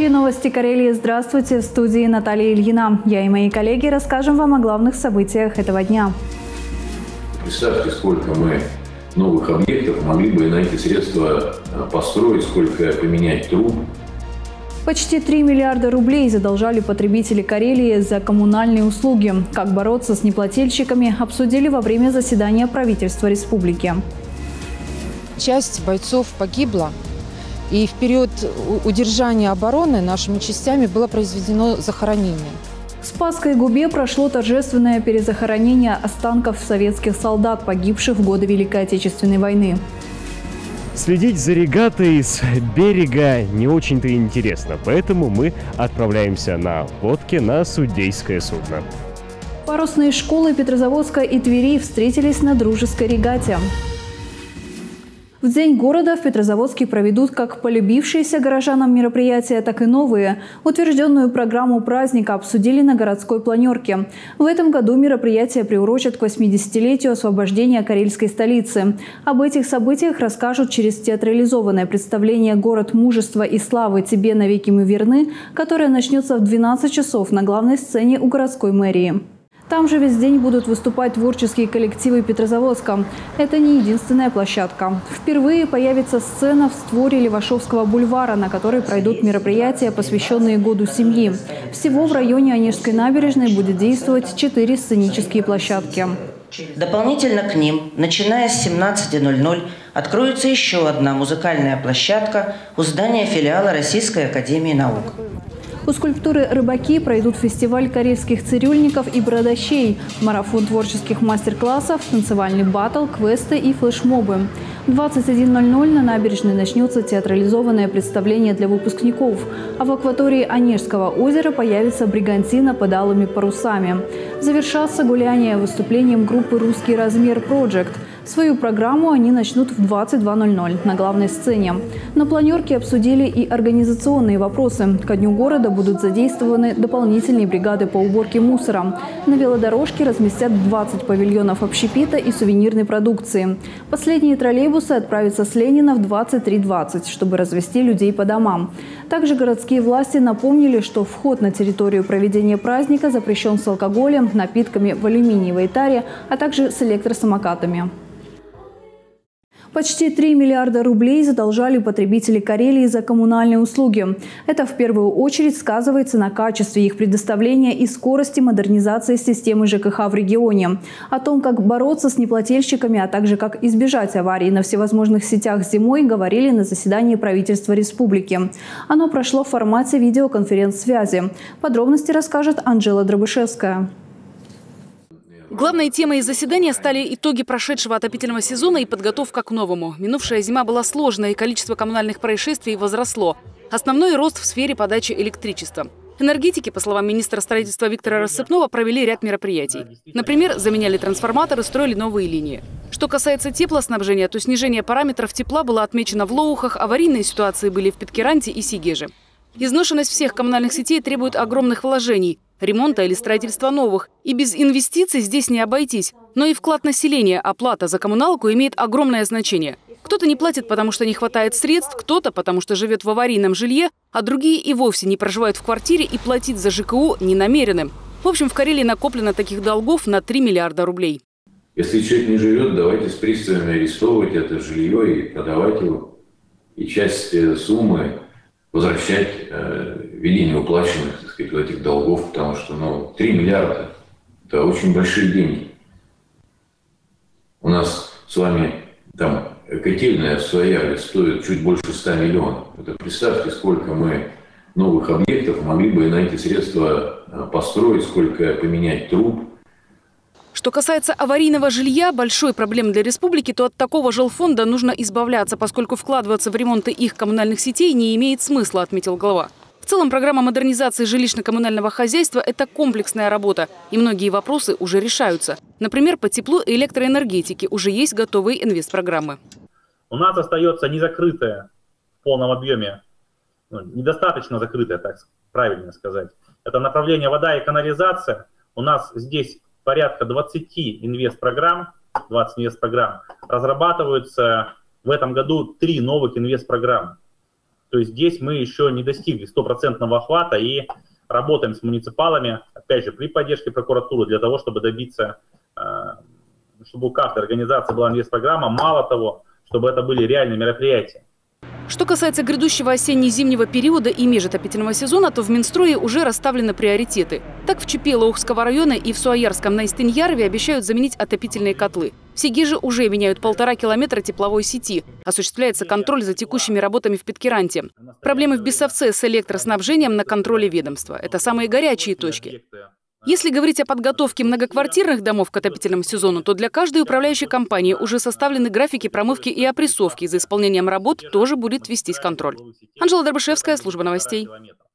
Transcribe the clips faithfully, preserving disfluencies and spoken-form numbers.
эфире новости Карелии. Здравствуйте, в студии Наталья Ильина. Я и мои коллеги расскажем вам о главных событиях этого дня. Представьте, сколько мы новых объектов могли бы на эти средства построить, сколько поменять труб. Почти три миллиарда рублей задолжали потребители Карелии за коммунальные услуги. Как бороться с неплательщиками, обсудили во время заседания правительства республики. Часть бойцов погибла, и в период удержания обороны нашими частями было произведено захоронение. В Спасской Губе прошло торжественное перезахоронение останков советских солдат, погибших в годы Великой Отечественной войны. Следить за регатой с берега не очень-то интересно, поэтому мы отправляемся на лодке на судейское судно. Парусные школы Петрозаводска и Твери встретились на дружеской регате. В День города в Петрозаводске проведут как полюбившиеся горожанам мероприятия, так и новые. Утвержденную программу праздника обсудили на городской планерке. В этом году мероприятие приурочат к восьмидесятилетию освобождения карельской столицы. Об этих событиях расскажут через театрализованное представление «Город мужества и славы. Тебе навеки мы верны», которое начнется в двенадцать часов на главной сцене у городской мэрии. Там же весь день будут выступать творческие коллективы Петрозаводска. Это не единственная площадка. Впервые появится сцена в створе Левашовского бульвара, на которой пройдут мероприятия, посвященные Году семьи. Всего в районе Онежской набережной будет действовать четыре сценические площадки. Дополнительно к ним, начиная с семнадцати ноль-ноль, откроется еще одна музыкальная площадка у здания филиала Российской академии наук. У скульптуры «Рыбаки» пройдут фестиваль карельских цирюльников и бородачей, марафон творческих мастер-классов, танцевальный баттл, квесты и флешмобы. В двадцать один ноль-ноль на набережной начнется театрализованное представление для выпускников, а в акватории Онежского озера появится бригантина под алыми парусами. Завершатся гуляния выступлением группы «Русский размер Project». Свою программу они начнут в двадцать два ноль-ноль на главной сцене. На планерке обсудили и организационные вопросы. Ко Дню города будут задействованы дополнительные бригады по уборке мусора. На велодорожке разместят двадцать павильонов общепита и сувенирной продукции. Последние троллейбусы отправятся с Ленина в двадцать три двадцать, чтобы развести людей по домам. Также городские власти напомнили, что вход на территорию проведения праздника запрещен с алкоголем, напитками в алюминиевой таре, а также с электросамокатами. Почти три миллиарда рублей задолжали потребители Карелии за коммунальные услуги. Это в первую очередь сказывается на качестве их предоставления и скорости модернизации системы ЖКХ в регионе. О том, как бороться с неплательщиками, а также как избежать аварий на всевозможных сетях зимой, говорили на заседании правительства республики. Оно прошло в формате видеоконференц-связи. Подробности расскажет Анжела Дробышевская. Главной темой заседания стали итоги прошедшего отопительного сезона и подготовка к новому. Минувшая зима была сложной, и количество коммунальных происшествий возросло. Основной рост в сфере подачи электричества. Энергетики, по словам министра строительства Виктора Рассыпного, провели ряд мероприятий. Например, заменяли трансформаторы, строили новые линии. Что касается теплоснабжения, то снижение параметров тепла было отмечено в Лоухах, аварийные ситуации были в Питкеранте и Сигеже. Изношенность всех коммунальных сетей требует огромных вложений, ремонта или строительства новых. И без инвестиций здесь не обойтись. Но и вклад населения, оплата за коммуналку имеет огромное значение. Кто-то не платит, потому что не хватает средств, кто-то, потому что живет в аварийном жилье, а другие и вовсе не проживают в квартире и платить за ЖКУ не намерены. В общем, в Карелии накоплено таких долгов на три миллиарда рублей. Если человек не живет, давайте с приставами арестовывать это жилье и продавать его. И часть суммы возвращать э, в виде неуплаченных, так сказать, этих долгов, потому что ну, три миллиарда – это очень большие деньги. У нас с вами там котельная в Свояре стоит чуть больше ста миллионов. Это представьте, сколько мы новых объектов могли бы на эти средства построить, сколько поменять труб. Что касается аварийного жилья, большой проблемой для республики, то от такого жилфонда нужно избавляться, поскольку вкладываться в ремонты их коммунальных сетей не имеет смысла, отметил глава. В целом, программа модернизации жилищно-коммунального хозяйства – это комплексная работа, и многие вопросы уже решаются. Например, по теплу и электроэнергетике уже есть готовые инвестпрограммы. У нас остается незакрытая в полном объеме, ну, недостаточно закрытая, так правильно сказать. Это направление вода и канализация. У нас здесь порядка двадцати инвестпрограмм, двадцать инвестпрограмм. Разрабатываются в этом году три новых инвестпрограммы. То есть здесь мы еще не достигли стопроцентного охвата и работаем с муниципалами, опять же, при поддержке прокуратуры, для того, чтобы добиться, чтобы у каждой организации была инвестпрограмма, мало того, чтобы это были реальные мероприятия. Что касается грядущего осенне-зимнего периода и межотопительного сезона, то в Минстрое уже расставлены приоритеты. Так в Чепе Лаухского района и в Суаярском на Истыньярове обещают заменить отопительные котлы. В Сегиже уже меняют полтора километра тепловой сети. Осуществляется контроль за текущими работами в Петкеранте. Проблемы в Бессовце с электроснабжением на контроле ведомства. Это самые горячие точки. Если говорить о подготовке многоквартирных домов к отопительному сезону, то для каждой управляющей компании уже составлены графики промывки и опрессовки. За исполнением работ тоже будет вестись контроль. Анжела Дробышевская, служба новостей.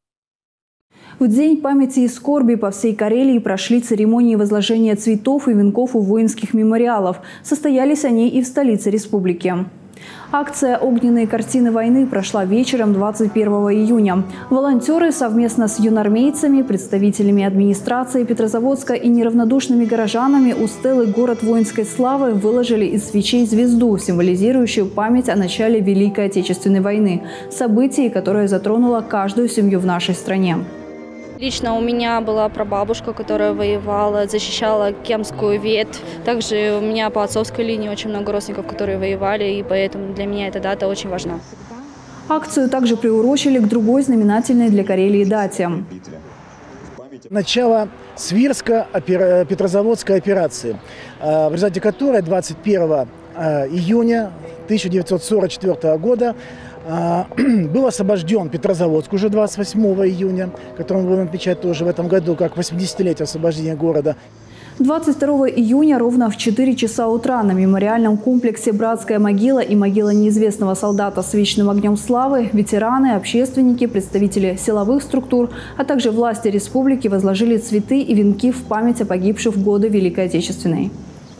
В День памяти и скорби по всей Карелии прошли церемонии возложения цветов и венков у воинских мемориалов. Состоялись они и в столице республики. Акция «Огненные картины войны» прошла вечером двадцать первого июня. Волонтеры совместно с юнармейцами, представителями администрации Петрозаводска и неравнодушными горожанами у стелы «Город воинской славы» выложили из свечей звезду, символизирующую память о начале Великой Отечественной войны, событии, которое затронуло каждую семью в нашей стране. Лично у меня была прабабушка, которая воевала, защищала Кемскую ветвь. Также у меня по отцовской линии очень много родственников, которые воевали, и поэтому для меня эта дата очень важна. Акцию также приурочили к другой знаменательной для Карелии дате. Начало Свирско-Петрозаводской операции, в результате которой двадцать первого июня тысяча девятьсот сорок четвёртого года был освобожден Петрозаводск уже двадцать восьмого июня, который мы будем отмечать тоже в этом году, как восьмидесятилетие освобождения города. двадцать второго июня ровно в четыре часа утра на мемориальном комплексе «Братская могила» и могила неизвестного солдата с вечным огнем славы ветераны, общественники, представители силовых структур, а также власти республики возложили цветы и венки в память о погибших в годы Великой Отечественной.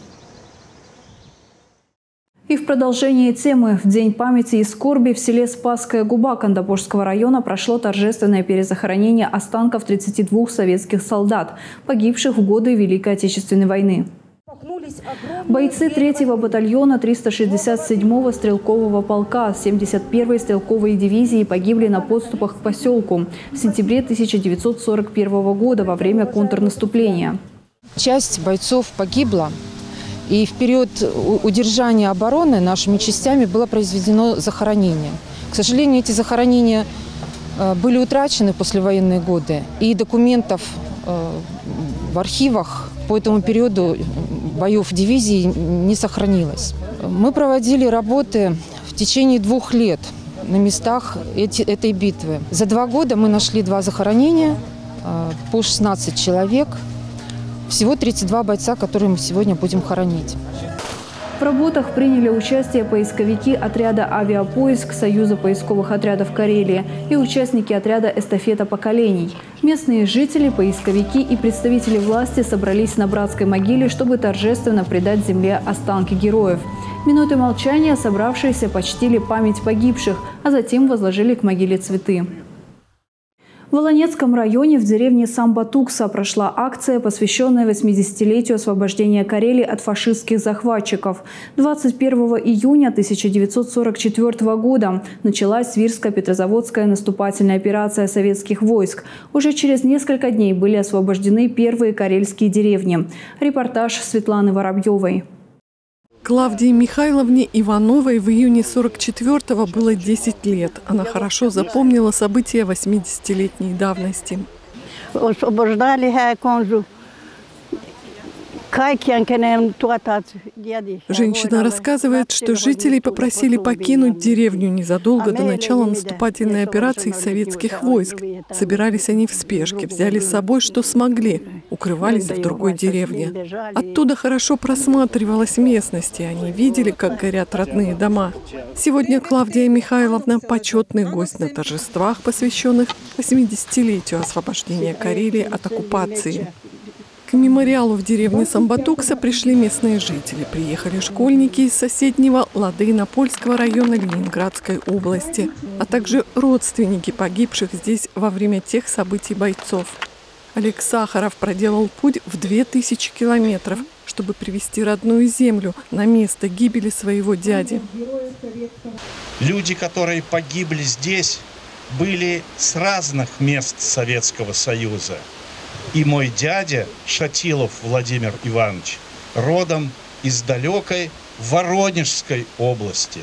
И в продолжение темы в День памяти и скорби в селе Спасская Губа Кандапожского района прошло торжественное перезахоронение останков тридцати двух советских солдат, погибших в годы Великой Отечественной войны. Бойцы третьего батальона триста шестьдесят седьмого стрелкового полка семьдесят первой стрелковой дивизии погибли на подступах к поселку в сентябре тысяча девятьсот сорок первого года во время контрнаступления. Часть бойцов погибла. И в период удержания обороны нашими частями было произведено захоронение. К сожалению, эти захоронения были утрачены в послевоенные годы. И документов в архивах по этому периоду боев дивизии не сохранилось. Мы проводили работы в течение двух лет на местах эти, этой битвы. За два года мы нашли два захоронения по шестнадцать человек. Всего тридцать два бойца, которые мы сегодня будем хоронить. В работах приняли участие поисковики отряда «Авиапоиск» Союза поисковых отрядов Карелии и участники отряда «Эстафета поколений». Местные жители, поисковики и представители власти собрались на Братской могиле, чтобы торжественно предать земле останки героев. Минуты молчания собравшиеся почтили память погибших, а затем возложили к могиле цветы. В Волонецком районе в деревне Самбатукса прошла акция, посвященная восьмидесятилетию освобождения Карелии от фашистских захватчиков. двадцать первого июня тысяча девятьсот сорок четвёртого года началась Свирско-Петрозаводская наступательная операция советских войск. Уже через несколько дней были освобождены первые карельские деревни. Репортаж Светланы Воробьевой. Клавдии Михайловне Ивановой в июне сорок четвёртого было десять лет. Она хорошо запомнила события восьмидесятилетней давности. Освобождали конжу. Женщина рассказывает, что жителей попросили покинуть деревню незадолго до начала наступательной операции советских войск. Собирались они в спешке, взяли с собой, что смогли, укрывались в другой деревне. Оттуда хорошо просматривалась местность, и они видели, как горят родные дома. Сегодня Клавдия Михайловна – почетный гость на торжествах, посвященных восьмидесятилетию освобождения Карелии от оккупации. К мемориалу в деревне Самбатукса пришли местные жители. Приехали школьники из соседнего Ладейно-Польского района Ленинградской области, а также родственники погибших здесь во время тех событий бойцов. Олег Сахаров проделал путь в две тысячи километров, чтобы привести родную землю на место гибели своего дяди. Люди, которые погибли здесь, были с разных мест Советского Союза. И мой дядя, Шатилов Владимир Иванович, родом из далекой Воронежской области.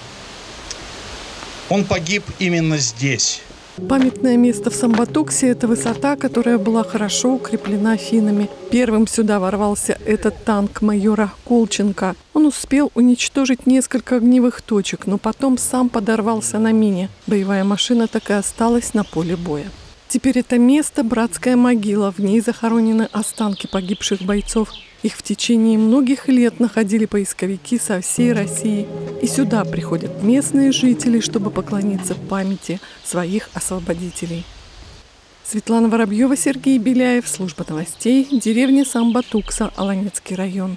Он погиб именно здесь. Памятное место в Самбатуксе – это высота, которая была хорошо укреплена финнами. Первым сюда ворвался этот танк майора Колченко. Он успел уничтожить несколько огневых точек, но потом сам подорвался на мине. Боевая машина так и осталась на поле боя. Теперь это место – братская могила. В ней захоронены останки погибших бойцов. Их в течение многих лет находили поисковики со всей России. И сюда приходят местные жители, чтобы поклониться памяти своих освободителей. Светлана Воробьева, Сергей Беляев, служба новостей, деревня Самбатукса, Аланецкий район.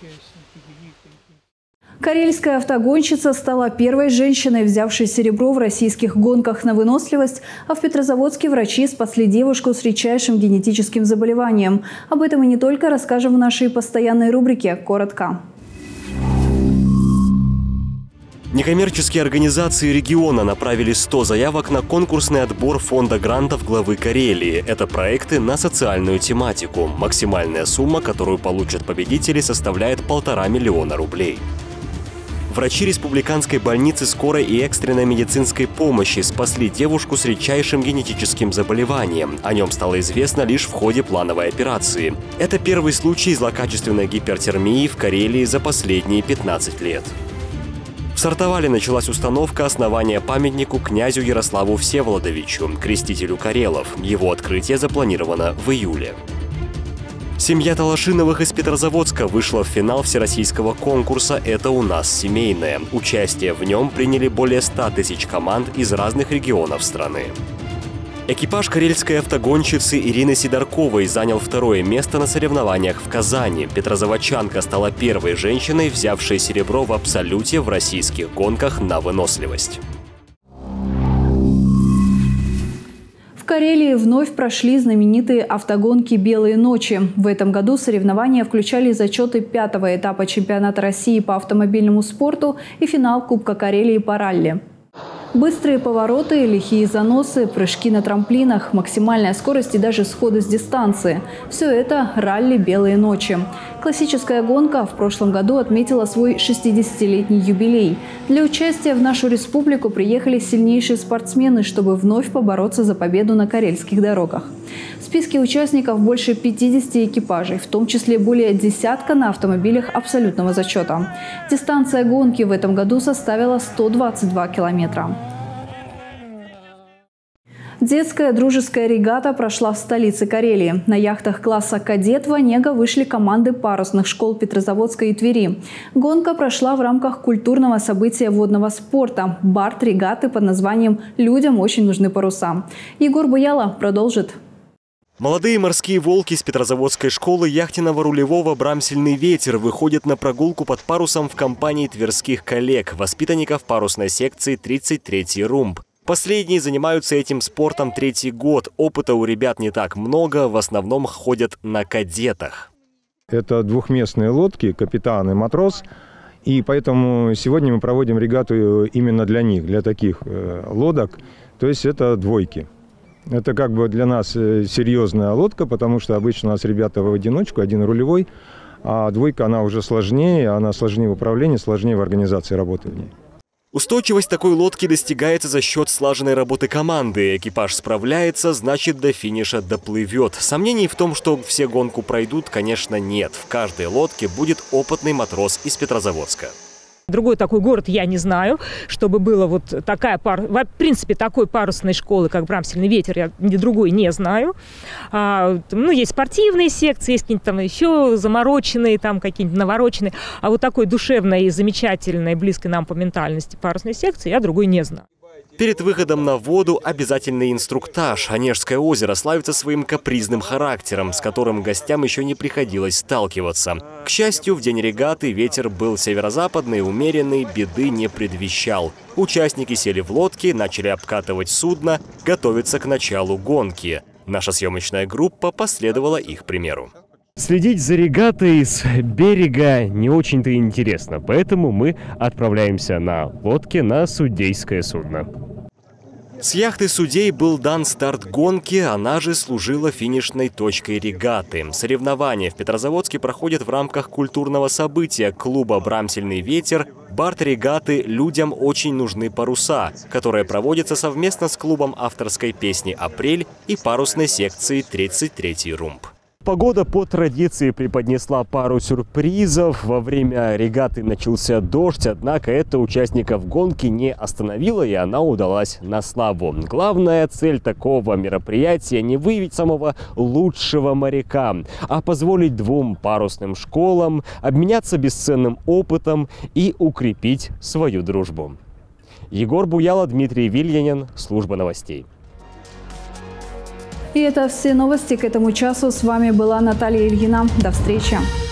Карельская автогонщица стала первой женщиной, взявшей серебро в российских гонках на выносливость, а в Петрозаводске врачи спасли девушку с редчайшим генетическим заболеванием. Об этом и не только расскажем в нашей постоянной рубрике «Коротко». Некоммерческие организации региона направили сто заявок на конкурсный отбор фонда грантов главы Карелии. Это проекты на социальную тематику. Максимальная сумма, которую получат победители, составляет полтора миллиона рублей. Врачи республиканской больницы скорой и экстренной медицинской помощи спасли девушку с редчайшим генетическим заболеванием. О нем стало известно лишь в ходе плановой операции. Это первый случай злокачественной гипертермии в Карелии за последние пятнадцать лет. В Сартовале началась установка основания памятнику князю Ярославу Всеволодовичу, крестителю карелов. Его открытие запланировано в июле. Семья Талашиновых из Петрозаводска вышла в финал всероссийского конкурса «Это у нас семейное». Участие в нем приняли более ста тысяч команд из разных регионов страны. Экипаж карельской автогонщицы Ирины Сидорковой занял второе место на соревнованиях в Казани. Петрозаводчанка стала первой женщиной, взявшей серебро в абсолюте в российских гонках на выносливость. В Карелии вновь прошли знаменитые автогонки «Белые ночи». В этом году соревнования включали зачеты пятого этапа чемпионата России по автомобильному спорту и финал Кубка Карелии по ралли. Быстрые повороты, лихие заносы, прыжки на трамплинах, максимальная скорость и даже сходы с дистанции – все это ралли «Белые ночи». Классическая гонка в прошлом году отметила свой шестидесятилетний юбилей. Для участия в нашу республику приехали сильнейшие спортсмены, чтобы вновь побороться за победу на карельских дорогах. В списке участников больше пятидесяти экипажей, в том числе более десятка на автомобилях абсолютного зачета. Дистанция гонки в этом году составила сто двадцать два километра. Детская дружеская регата прошла в столице Карелии. На яхтах класса «Кадет» в Онего вышли команды парусных школ Петрозаводска и Твери. Гонка прошла в рамках культурного события водного спорта – бард-регаты под названием «Людям очень нужны паруса». Егор Буяла продолжит. Молодые морские волки с Петрозаводской школы яхтенного рулевого «Брамсельный ветер» выходят на прогулку под парусом в компании тверских коллег, воспитанников парусной секции тридцать третий румб. Последние занимаются этим спортом третий год. Опыта у ребят не так много, в основном ходят на кадетах. Это двухместные лодки, капитан и матрос. И поэтому сегодня мы проводим регату именно для них, для таких лодок. То есть это двойки. Это как бы для нас серьезная лодка, потому что обычно у нас ребята в одиночку, один рулевой. А двойка, она уже сложнее, она сложнее в управлении, сложнее в организации работы в ней. Устойчивость такой лодки достигается за счет слаженной работы команды. Экипаж справляется, значит, до финиша доплывет. Сомнений в том, что все гонку пройдут, конечно, нет. В каждой лодке будет опытный матрос из Петрозаводска. Другой такой город я не знаю, чтобы было вот такая пар... в принципе, такой парусной школы, как «Брамсельный ветер», я ни другой не знаю. А, ну, есть спортивные секции, есть какие-нибудь там еще замороченные, там какие-нибудь навороченные. А вот такой душевной и замечательной, близкой нам по ментальности парусной секции я другой не знаю. Перед выходом на воду обязательный инструктаж. Онежское озеро славится своим капризным характером, с которым гостям еще не приходилось сталкиваться. К счастью, в день регаты ветер был северо-западный, умеренный, беды не предвещал. Участники сели в лодки, начали обкатывать судно, готовиться к началу гонки. Наша съемочная группа последовала их примеру. Следить за регатой с берега не очень-то интересно, поэтому мы отправляемся на лодке на судейское судно. С яхты судей был дан старт гонки, она же служила финишной точкой регаты. Соревнования в Петрозаводске проходят в рамках культурного события клуба «Брамсельный ветер». Бард регаты «Людям очень нужны паруса», которая проводится совместно с клубом авторской песни «Апрель» и парусной секцией тридцать третий румб. Погода по традиции преподнесла пару сюрпризов. Во время регаты начался дождь, однако это участников гонки не остановило, и она удалась на славу. Главная цель такого мероприятия – не выявить самого лучшего моряка, а позволить двум парусным школам обменяться бесценным опытом и укрепить свою дружбу. Егор Буяло, Дмитрий Вильянин, служба новостей. И это все новости к этому часу. С вами была Наталья Ильина. До встречи.